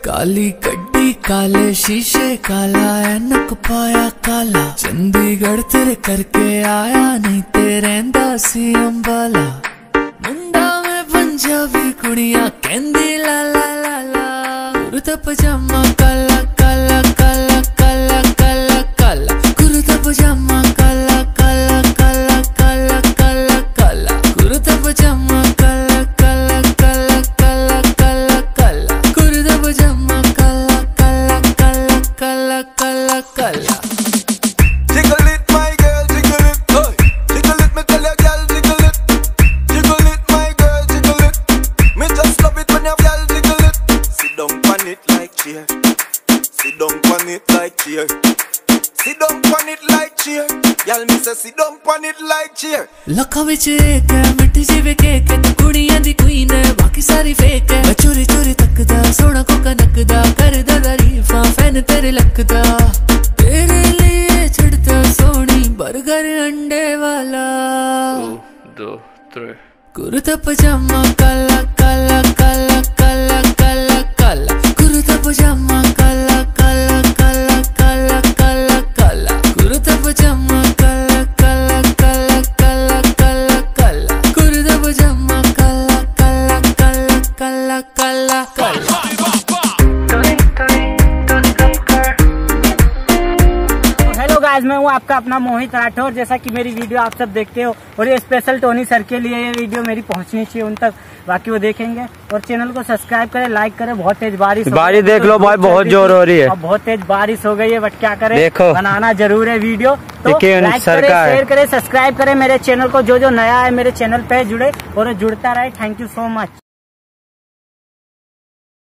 काली कड्डी काले शीशे काला ऐनक पाया काला, चंडीगढ़ तेरे करके आया नहीं तेरे सी अंबाला। मुंडा में पंजाबी कुड़ियां कहंदी ला ला ला ला, कुर्ता पजामा काला काला काला काला काला काला, कुर्ता पजामा काला काला काला काला काला काला, कुर्ता पजामा काला काला काला काला काला काला, कुर्ता पजामा काला काला काला काला काला काला। Jiggle it, my girl, jiggle it, hey. Jiggle it, me tell ya, girl, jiggle it. Jiggle it, my girl, jiggle it. Me just love it when your girl jiggle it. Sit down on it like chair. Sit down on it like chair. Sit down on it like chair. Girl, me say sit down on it like chair. लखा विच एक है मिठी जिवे cake है, तू कुड़ियां दी queen है बाकी सारी फेक है। मैं चोरी चोरी तकदा सोना कोका नकदा, करदा तारीफां फैन तेरे लकदा। तेरे लिए छिड़ता सोनी बर्गर अंडे वाला। 1 2 3 कुर्ता पजामा काला काला काला काला काला काला, कुर्ता पजामा काला काला काला काला काला काला, कुर्ता पजामा काला काला काला काला काला काला, कुर्ता पजामा काला काला काला काला काला काला। हेलो गाइस, मैं हूँ आपका अपना मोहित राठौर। जैसा कि मेरी वीडियो आप सब देखते हो, और ये स्पेशल टोनी सर के लिए ये वीडियो मेरी पहुंचनी चाहिए उन तक, बाकी वो देखेंगे। और चैनल को सब्सक्राइब करें, लाइक करें। बहुत तेज बारिश देख लो भाई, बहुत जोर हो रही है। अब बहुत तेज बारिश हो गई है, बट क्या करें, देखो बनाना जरूर है वीडियो। तो लाइक करें, शेयर करें, सब्सक्राइब करें मेरे चैनल को। जो जो नया है मेरे चैनल पे जुड़े और जुड़ता रहे। Thank you so much.